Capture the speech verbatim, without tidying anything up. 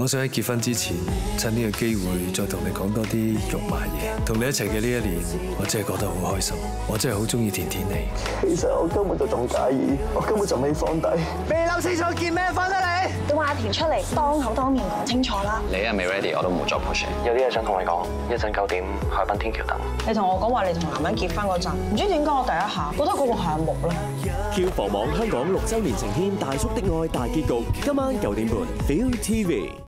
我想喺結婚之前，趁呢個機會再同你講多啲肉麻嘢。同你一齊嘅呢一年，我真係覺得好開心，我真係好中意甜甜你。 其實我根本就仲介意，我根本就未放低。未諗清楚見咩放得你？ 都話填出嚟，當口當面講清楚啦。 你係未 ready，我都冇再 push。 有啲嘢想同你講，一陣九點海濱天橋等。 你同我講話你同男人結婚嗰陣，唔知點解我第一下覺得嗰個係阿木咧。 票房網香港六週年呈獻《大叔的愛》大結局，今晚九點半 ，Viu T V。